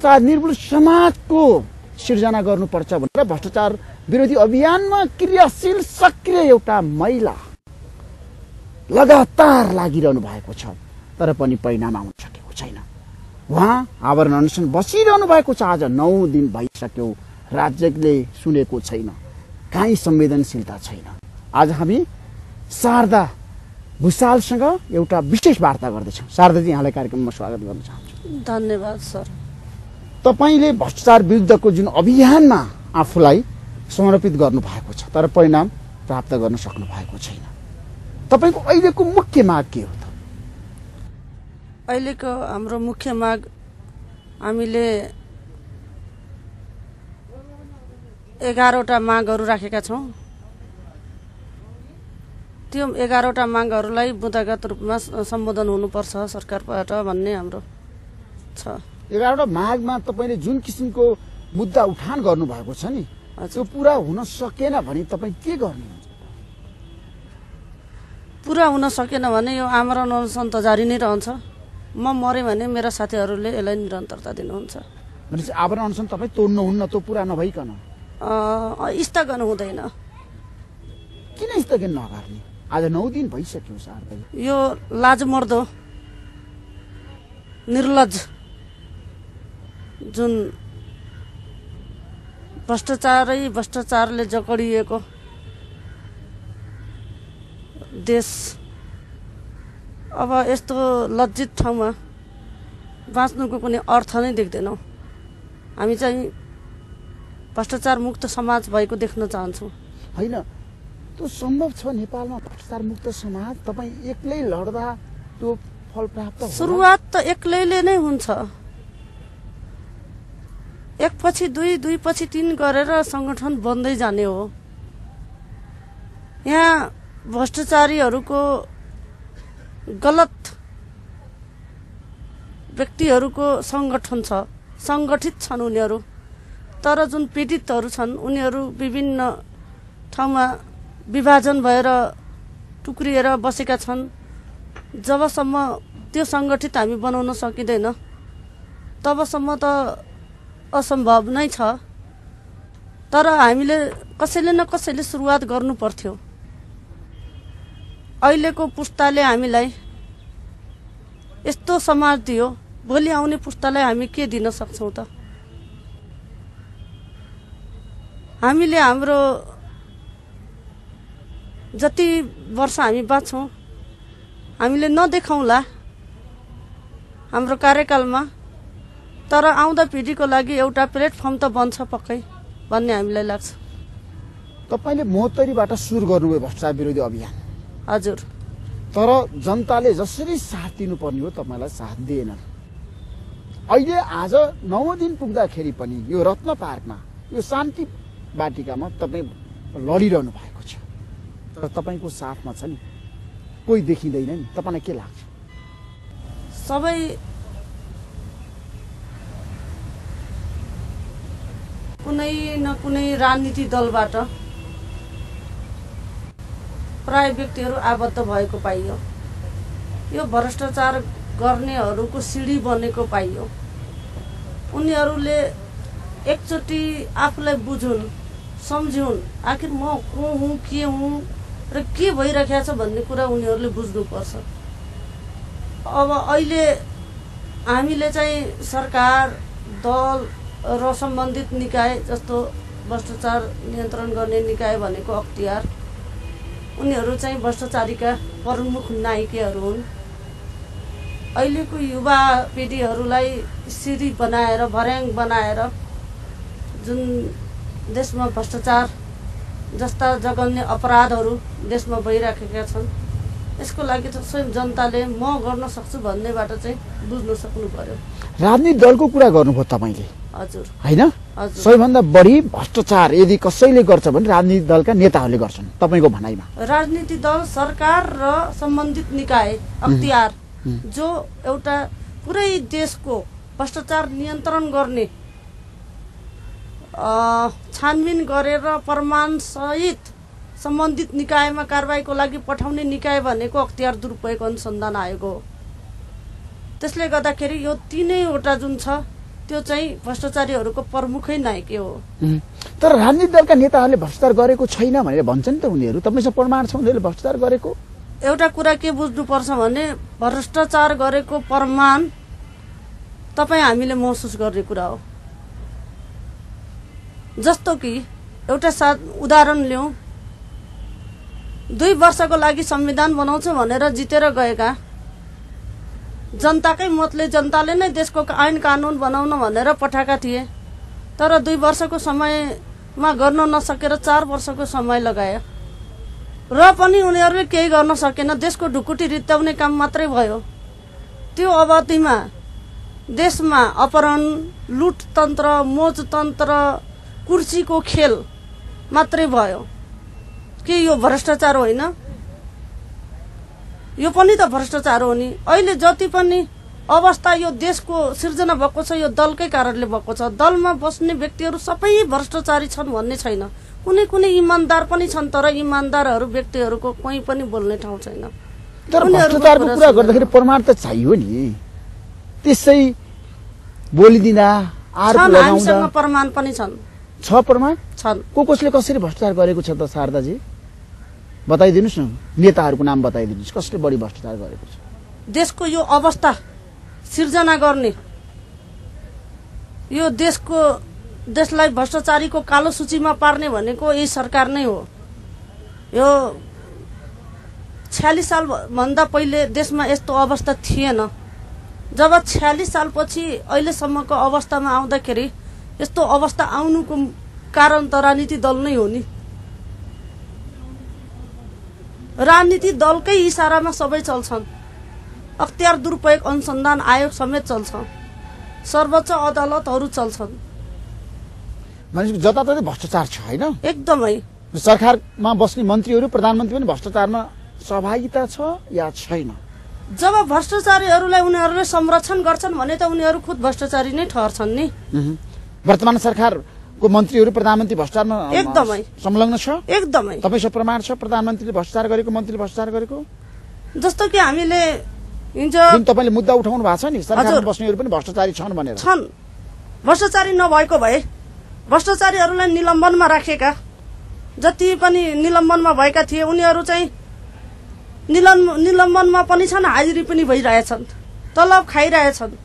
भ्रष्टाचार निर्मूल समाजको सिर्जना गर्नुपर्छ भनेर भ्रष्टाचार विरोधी अभियानमा क्रियाशील सक्रिय एउटा महिला लगातार लागिरहनु भएको छ, तर पनि परिणाम आउन सकेको छैन। उहाँ आवरण अनसन बसिरहनु भएको छ। आज 9 दिन भइसक्यो, राज्यले सुनेको छैन, कहीँ संवेदनशीलता छैन। आज हामी शारदा भुसालसँग एउटा विशेष वार्ता गर्दैछौँ। शारदाजी, यहाँलाई कार्यक्रममा स्वागत गर्न चाहन्छु। धन्यवाद सर। तपाईले भ्रष्टाचार विरुद्धको जुन अभियानमा आफूलाई समर्पित गर्नु भएको छ, तर परिणाम प्राप्त गर्न सक्नु भएको छैन। तपाईको अहिलेको मुख्य माग के हो त? अहिलेको हाम्रो मुख्य माग, हामीले 11वटा मागहरू राखेका छौँ। त्यो 11वटा मागहरूलाई बुँदागत रूपमा सम्बोधन हुनुपर्छ सरकारबाट भन्ने हाम्रो छ। 11वटा मागमा तपाईले जुन किसिमको मुद्दा उठान गर्नु भएको छ नि, त्यो पूरा हुन सकेन भने तपाई के गर्नुहुन्छ? पूरा हुन सकेन भने यो आमरण अनसन त जारी नै रहन्छ। म मरे भने मेरा साथीहरूले यसलाई निरन्तरता दिनुहुन्छ। भनेपछि आवरण अनसन तपाई तोड्नुहुन्न, त्यो पूरा नभइकन स्थगन हुँदैन। किन स्थगन नगर्ने? आज 9 दिन भइसक्यो शारदा। यो लाजमर्दो निर्लज जुन भ्रष्टाचारले जकडिएको देश, अब यस्तो लज्जित ठाउँमा बाँच्नुको कुनै अर्थ नै देख्दैनौँ। हामी चाहिँ भ्रष्टाचार मुक्त समाज भएको देख्न चाहन्छौँ। हैन, त्यो सम्भव छ नेपालमा भ्रष्टाचार मुक्त समाज? तपाई एक्लै लड्दा त्यो फल प्राप्त हुन्छ? सुरुवात त एक्लैले नै हुन्छ। एक पछि दुई, दुई पछि 3 गरेर संगठन बन्दै जाने हो। यहाँ भ्रष्टाचारीहरूको, गलत व्यक्तिहरूको संगठन छ, संगठित छन् उनीहरू। तर जुन पीडितहरू छन् उनीहरू विभिन्न ठाउँमा विभाजन भएर टुक्रिएर बसेका छन्। जबसम्म त्यो संगठित हामी बनाउन सकिँदैन तबसम्म त असम्भव नै छ। तर हामीले कसैले न कसैले सुरुवात गर्नु पर्थ्यो। अहिलेको पुस्ताले हामीलाई यस्तो समाज दियो, भोलि आउने पुस्तालाई हामी के दिन सक्छौँ त? हामीले हाम्रो जति वर्ष हामी बाँच्छौँ हामीले नदेखाउँला हाम्रो कार्यकालमा, तर आउँदा पिढीको लागि एउटा प्लेटफर्म त बन्छ पक्कै भन्ने हामीलाई लाग्छ। तपाईले मोहत्तरीबाट सुरु गर्नुभयो भ्रष्टाचार विरोधी अभियान। हजुर। तर जनताले जसरी साथ दिनुपर्ने हो तपाईलाई साथ दिएनन्। अहिले आज 9 दिन पुग्दाखेरि पनि यो रत्न पार्कमा, यो शान्ति बाटिकामा तपाई लडिरहनु भएको छ, तर तपाईको साथमा छ नि कोही देखिँदैन नि। तपाईलाई के लाग्छ? सबै कुनै न कुनै राजनीति दलबाट प्राय व्यक्तिहरू आबद्ध भएको पाइयो। यो भ्रष्टाचार गर्नेहरूको सिडी बनेको पाइयो। उनीहरूले एकचोटि आफूलाई बुझुन्, सम्झुन्, आखिर म को हुँ, के हुँ र के भइरहेको छ भन्ने कुरा उनीहरूले बुझ्नुपर्छ। अब अहिले हामीले चाहिँ सरकार, दल र सम्बन्धित निकाय जस्तो भ्रष्टाचार नियन्त्रण गर्ने निकाय भनेको अख्तियार, उनीहरू चाहिँ भ्रष्टाचारीका प्रमुख नायिकाहरू हुन्। अहिलेको युवा पिँढीहरूलाई सिडी बनाएर, भर्याङ बनाएर जुन देशमा भ्रष्टाचार जस्ता जघन्य अपराधहरू देशमा भइराखेका छन्, यसको लागि त स्वयं जनताले म गर्न सक्छु भन्नेबाट चाहिँ बुझ्न सक्नु पर्यो। राजनीतिक दलको कुरा गर्नुभयो तपाईले। हजुर। हैन, सबैभन्दा बढी भ्रष्टाचार यदि कसैले गर्छ भने राजनीतिक दलका नेताहरूले गर्छन् तपाईको भनाइमा? राजनीतिक दल, सरकार र सम्बन्धित निकाय अख्तियार जो एउटा पुरै देशको भ्रष्टाचार नियन्त्रण गर्ने, छानबिन गरेर प्रमाण सहित सम्बन्धित निकायमा कारबाहीको लागि पठाउने निकाय भनेको अख्तियार दुरुपयोग अनुसन्धान आयोग हो। त्यसले गर्दाखेरि यो 3वटा जुन छ त्यो चाहिँ भ्रष्टाचारीहरूको प्रमुखै नायक हो। तर राजनीतिक दलका नेताहरूले भ्रष्टाचार गरेको छैन भनेर भन्छन् त उनीहरू। तपाईँसँग प्रमाण छ उनीहरूले भ्रष्टाचार गरेको? एउटा कुरा के बुझ्नुपर्छ भने भ्रष्टाचार गरेको प्रमाण तपाईँ हामीले महसुस गर्ने कुरा हो। जस्तो कि एउटा उदाहरण लिउँ, 2 वर्षको लागि संविधान बनाउँछु भनेर जितेर गएका जनताकै मतले जनताले नै देशको ऐन कानुन बनाउन भनेर पठाएका थिए, तर 2 वर्षको समयमा गर्न नसकेर 4 वर्षको समय लगायो र पनि उनीहरूले केही गर्न सकेन। देशको ढुकुटी रित्ताउने काम मात्रै भयो। त्यो अवधिमा देशमा अपहरण, लुटतन्त्र, मोजतन्त्र, कुर्सीको खेल मात्रै भयो। के यो भ्रष्टाचार होइन? यो पनि त भ्रष्टाचार हो नि। अहिले जति पनि अवस्था यो देशको सिर्जना भएको छ यो दलकै कारणले भएको छ। दलमा बस्ने व्यक्तिहरू सबै भ्रष्टाचारी छन् भन्ने छैन। कुनै कुनै इमानदार पनि छन्, तर इमानदारहरू व्यक्तिहरूको कोही पनि बोल्ने ठाउँ छैन। तर भ्रष्टाचारको कुरा गर्दाखेरि प्रमाण त चाहियो नि। त्यसै बोलिदिँदा आरोप लगाउँदा हामीसँग प्रमाण पनि छन्। छ प्रमाण छन्। कसले कसरी भ्रष्टाचार गरेको छ त शारदाजी? बताइदिनुस् न, नेताहरूको नाम बताइदिनुस् कसले बढी भ्रष्टाचार गरेको छ। देशको यो अवस्था सिर्जना गर्ने, यो देशलाई भ्रष्टाचारीको कालो सूचीमा पार्ने भनेको यही सरकार नै हो। यो 46 साल भन्दा पहिले देशमा यस्तो अवस्था थिएन। जब 46 सालपछि अहिलेसम्मको अवस्थामा आउँदाखेरि यस्तो अवस्था आउनुको कारण त राजनीति दल नै हो नि। राजनीति दलकै इसारामा सबै चल्छन्। अख्तियार दुरुपयोग अनुसन्धान आयोग समेत चल्छ, सर्वोच्च अदालतहरू चल्छन्। मानिसको जताततै भ्रष्टाचार छ होइन? एकदमै। सरकारमा बस्ने मन्त्रीहरू, प्रधानमन्त्री पनि भ्रष्टाचारमा सहभागिता छ या छैन? जब भ्रष्टाचारीहरूलाई उनीहरूले संरक्षण गर्छन् भने त उनीहरू खुद भ्रष्टाचारी नै ठहर्छन् नि। वर्तमान सरकारको मन्त्रीहरू, प्रधानमन्त्री भ्रष्टाचारमा एकदमै संलग्न छ? एकदमै। तपाईसँग प्रमाण छ प्रधानमन्त्रीले भ्रष्टाचार गरेको, मन्त्रीले भ्रष्टाचार गरेको? जस्तो कि हामीले हिजो जुन तपाईँले मुद्दा उठाउनु भएको छ नि, सरकारमा बस्नेहरू पनि भ्रष्टाचारी छन् भनेर। छन्। भ्रष्टाचारी नभएको भए भ्रष्टाचारीहरूलाई निलम्बनमा राखेका जति पनि निलम्बनमा भएका थिए उनीहरू चाहिँ निलम्बनमा पनि छन्, हाजिरी पनि भइरहेछन्, तलब खाइरहेछन्।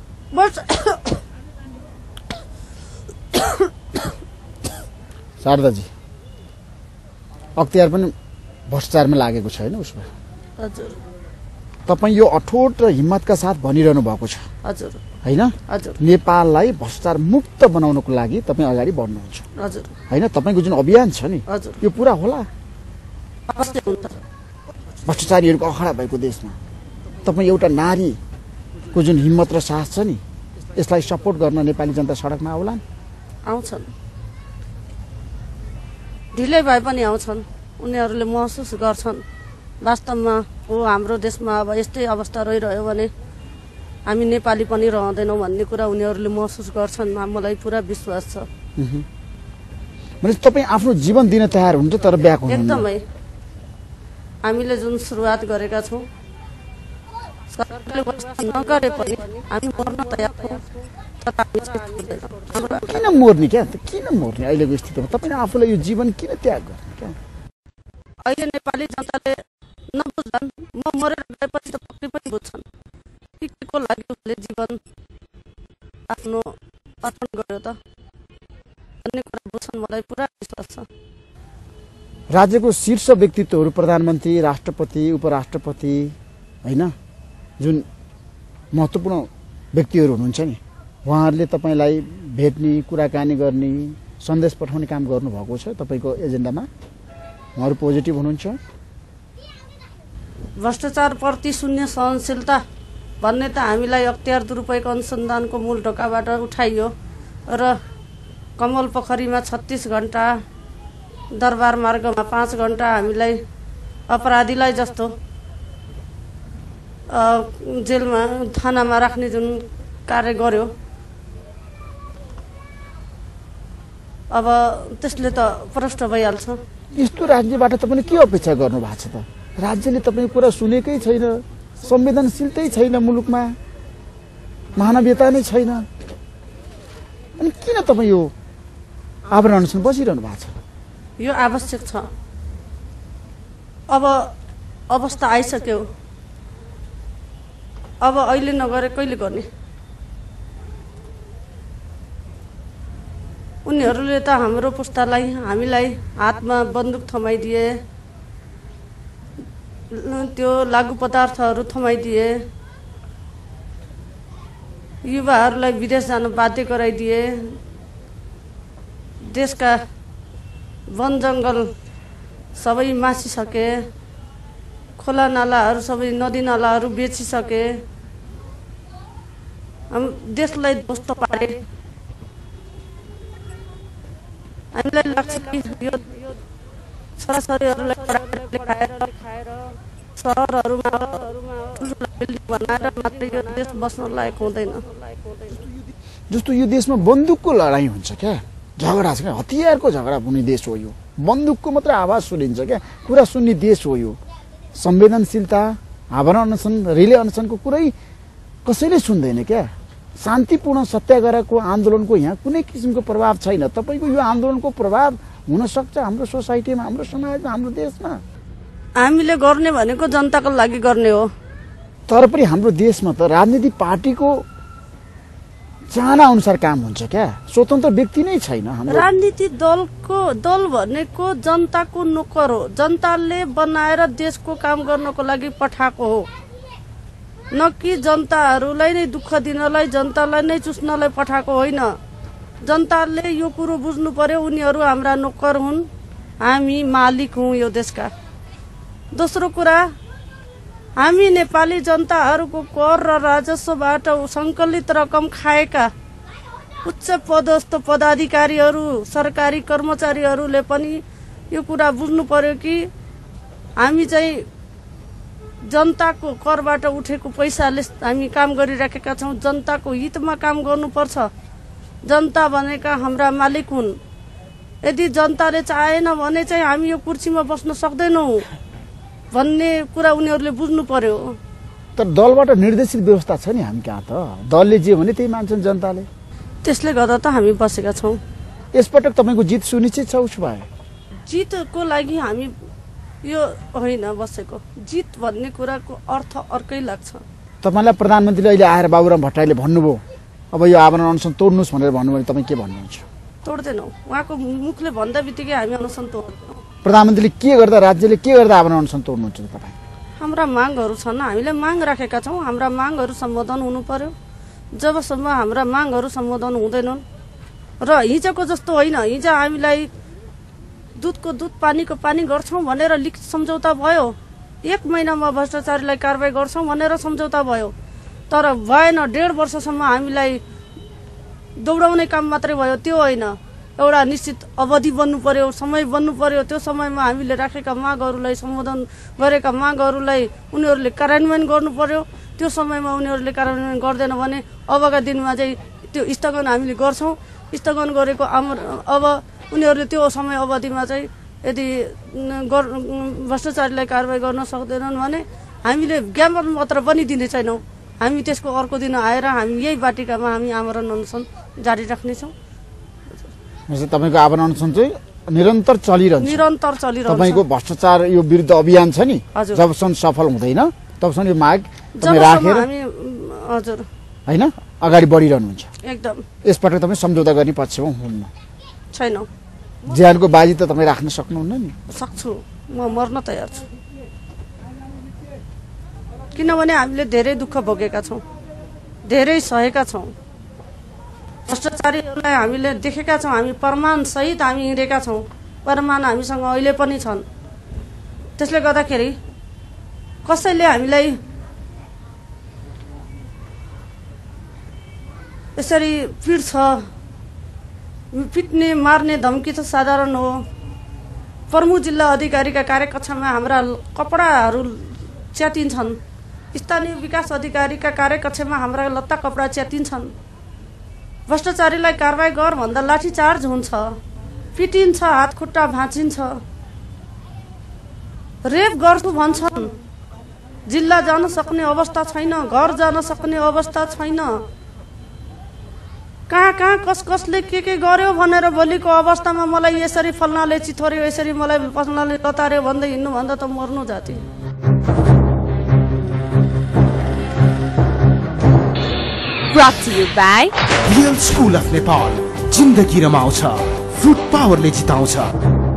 शारदाजी, अख्तियार पनि भ्रष्टाचारमा लागेको छैन उसमा? हजुर। तपाईँ यो अठोट र हिम्मतका साथ भनिरहनु भएको छ हजुर होइन? हजुर। नेपाललाई भ्रष्टाचार मुक्त बनाउनको लागि तपाईँ अगाडि बढ्नुहुन्छ हजुर होइन? तपाईँको जुन अभियान छ नि हजुर, यो पुरा होला? अवश्य हुन्छ। भ्रष्टाचारीहरूको अखडा भएको देशमा तपाईँ एउटा नारीको जुन हिम्मत र साहस छ नि, यसलाई सपोर्ट गर्न नेपाली जनता सडकमा आउलान्? आउँछन्, ढिलै भए पनि आउँछन्। उनीहरूले महसुस गर्छन् वास्तवमा हो हाम्रो देशमा अब यस्तै अवस्था रहिरह्यो भने हामी नेपाली पनि रहँदैनौँ भन्ने कुरा उनीहरूले महसुस गर्छन्। मलाई पुरा विश्वास छ। भने तपाईँ आफ्नो जीवन दिन तयार हुन्छ तर ब्याक हुनुहुन्छ? एकदमै। हामीले जुन सुरुवात गरेका छौँ सरकारले नगरे पनि हामी मर्न तयार छौँ। किन मर्ने? क्या किन मर्ने? अहिलेको स्थितिमा तपाईँले आफूलाई यो जीवन किन त्याग गर्ने? क्या अहिले नेपाली जनताले नबुझ्छन्, म मरेर गएपछि त पक्कै पनि बुझ्छन् कि के को लागि उसले जीवन आफ्नो अर्पण गर्यो त भन्ने कुरा बुझ्छन्। मलाई पुरा विश्वास छ। राज्यको शीर्ष व्यक्तित्वहरू, प्रधानमन्त्री, राष्ट्रपति, उपराष्ट्रपति होइन, जुन महत्त्वपूर्ण व्यक्तिहरू हुनुहुन्छ नि, उहाँहरूले तपाईँलाई भेट्ने, कुराकानी गर्ने, सन्देश पठाउने काम गर्नुभएको छ तपाईँको एजेन्डामा? उहाँहरू पोजिटिभ हुनुहुन्छ? भ्रष्टाचारप्रति शून्य सहनशीलता भन्ने त हामीलाई अख्तियार दुरुपयोग अनुसन्धानको मूल ढोकाबाट उठाइयो र कमल पोखरीमा 36 घण्टा, दरबार मार्गमा 5 घण्टा हामीलाई अपराधीलाई जस्तो जेलमा, थानामा राख्ने जुन कार्य गर्यो, अब त्यसले त प्रष्ट भइहाल्छ। यस्तो राज्यबाट तपाईँले के अपेक्षा गर्नु भएको छ त? राज्यले तपाईँको कुरा सुनेकै छैन, संवेदनशीलतै छैन, मुलुकमा मानवीयता नै छैन। अनि किन तपाईँ यो आवरण अनसन बसिरहनु भएको छ? यो आवश्यक छ। अब अवस्था आइसक्यो, अब अहिले नगरे कहिले गर्ने? उनीहरूले त हाम्रो पुस्तालाई हामीलाई हातमा बन्दुक थमाइदिए, त्यो लागु पदार्थहरू थमाइदिए, युवाहरूलाई विदेश जान बाध्य गराइदिए, देशका वन जङ्गल सबै मासिसके, खोला नालाहरू सबै नदी नालाहरू बेचिसके, देशलाई ध्वस्त पारे। हामीलाई लाग्छ कि यो छोराछोरीहरूलाई खाएर सहरहरूमा बिल्डिङ बनाएर मात्रै यो देश बस्न लायक हुँदैन। जस्तो यो देशमा बन्दुकको लडाइँ हुन्छ क्या, झगडा छ क्या, हतियारको झगडा हुने देश हो यो। बन्दुकको मात्रै आवाज सुनिन्छ क्या, कुरा सुन्ने देश हो यो। संवेदनशीलता, आवरण अनसन, रिले अनसनको कुरै कसैले सुन्दैन क्या। शान्तिपूर्ण सत्याग्रहको आन्दोलनको यहाँ कुनै किसिमको प्रभाव छैन। तपाईँको यो आन्दोलनको प्रभाव हुन सक्छ हाम्रो सोसाइटीमा, हाम्रो समाजमा, हाम्रो देशमा। हामीले गर्ने भनेको जनताको लागि गर्ने हो। तर पनि हाम्रो देशमा त राजनीतिक पार्टीको चाहना अनुसार काम हुन्छ क्या, स्वतन्त्र व्यक्ति नै छैन। राजनीतिक दल भनेको जनताको नोकर हो। जनताले बनाएर देशको काम गर्नको लागि पठाएको हो, न कि जनताहरूलाई नै दुःख दिनलाई, जनतालाई नै चुस्नलाई पठाएको होइन। जनताले यो कुरो बुझ्नु पर्यो, उनीहरू हाम्रा नोकर हुन्, हामी मालिक हौँ यो देशका। दोस्रो कुरा, हामी नेपाली जनताहरूको कर र राजस्वबाट सङ्कलित रकम खाएका उच्च पदस्थ पदाधिकारीहरू, सरकारी कर्मचारीहरूले पनि यो कुरा बुझ्नु पर्यो कि हामी चाहिँ जनताको करबाट उठेको पैसाले हामी काम गरिराखेका छौँ। जनताको हितमा काम गर्नुपर्छ। जनता भनेका हाम्रा मालिक हुन्। यदि जनताले चाहेन भने चाहिँ हामी यो कुर्सीमा बस्न सक्दैनौँ भन्ने कुरा उनीहरूले बुझ्नु पर्यो। तर दलबाट निर्देशित व्यवस्था छ नि हामी कहाँ त, दलले जे भने त्यही मान्छन् जनताले। त्यसले गर्दा त हामी बसेका छौँ। यसपटक तपाईँको जित सुनिश्चित छ? उसो भए जितको लागि हामी यो होइन बसेको। जित भन्ने कुराको अर्थ अर्कै लाग्छ। तपाईँलाई प्रधानमन्त्रीले अहिले आएर बाबुराम भट्टराईले भन्नुभयो अब यो आवरण अनसन तोड्नुहोस् भनेर भन्नुभयो, तपाईँ के भन्नुहुन्छ? तोड्दैनौँ। उहाँको मुखले भन्दा बित्तिकै हामी अनसन तोड्दैनौँ। प्रधानमन्त्रीले के गर्दा, राज्यले के गर्दा आवरण अनसन तोड्नुहुन्छ तपाईँ? हाम्रा मागहरू छन्, हामीले माग राखेका छौँ। हाम्रा मागहरू सम्बोधन हुनु पर्यो। जबसम्म हाम्रा मागहरू सम्बोधन हुँदैनन् र हिजोको जस्तो होइन, हिजो हामीलाई दुधको दुध पानीको पानी गर्छौँ भनेर लिखित सम्झौता भयो, 1 महिनामा भ्रष्टाचारीलाई कारबाही गर्छौँ भनेर सम्झौता भयो। तर भएन, 1.5 वर्षसम्म हामीलाई दौडाउने काम मात्रै भयो। त्यो होइन, एउटा निश्चित अवधि बन्नु पर्यो, समय बन्नु पर्यो। त्यो समयमा हामीले राखेका मागहरूलाई, सम्बोधन गरेका मागहरूलाई उनीहरूले कार्यान्वयन गर्नु पर्यो। त्यो समयमा उनीहरूले कार्यान्वयन गर्दैन भने अबका दिनमा चाहिँ त्यो स्थगन हामीले गर्छौँ। स्थगन गरेको अब उनीहरूले त्यो समय अवधिमा चाहिँ यदि भ्रष्टाचारीलाई कारबाही गर्न सक्दैनन् भने हामीले ज्ञापन पत्र पनि दिने छैनौँ। हामी त्यसको अर्को दिन आएर हामी यही बाटिकामा हामी आमरण अनसन जारी राख्नेछौँ। तपाईँको आवरण अनसन चाहिँ निरन्तर चलिरहन्छ? निरन्तर चलिरहन्छ। तपाईँको भ्रष्टाचार यो विरुद्ध अभियान छ नि, जबसम्म सफल हुँदैन तबसम्म यो माग तपाईँ राखेर हजुर होइन अगाडि बढिरहनुहुन्छ? एकदम। यसपटक तपाईँ सम्झौता गर्ने पक्षमा हुन्न? छैनौँ। ज्यानको बाजी त तपाईँ राख्न सक्नुहुन्न नि? सक्छु, म मर्न तयार छु। किनभने हामीले धेरै दुःख भोगेका छौँ, धेरै सहेका छौँ। भ्रष्टाचारीहरूलाई हामीले देखेका छौँ, हामी प्रमाणसहित हामी हिँडेका छौँ। प्रमाण हामीसँग अहिले पनि छन्। त्यसले गर्दाखेरि कसैले हामीलाई यसरी पिट्छ, पिट्ने मार्ने धम्की त साधारण हो। प्रमुख जिल्ला अधिकारीका कार्यकक्षमा हाम्रा कपडाहरू च्यातिन्छन्। स्थानीय विकास अधिकारीका कार्यकक्षमा हाम्रा लत्ता कपडा च्यातिन्छन्। भ्रष्टाचारीलाई कारबाही गर भन्दा लाठीचार्ज हुन्छ, पिटिन्छ, हात खुट्टा भाँचिन्छ, रेप गर्छु भन्छन्। जिल्ला जान सक्ने अवस्था छैन, घर जान सक्ने अवस्था छैन। कहाँ कसले के गर्यो भनेर भोलिको अवस्थामा मलाई यसरी फल्नाले चिथोर्यो, यसरी मलाई फल्नाले लतार्यो भन्दै हिँड्नु भन्दा त मर्नु जाति। Brought to you by Real School of Nepal। जिन्दगी रमाउँछ, फ्रुट पावरले जिताउँछ।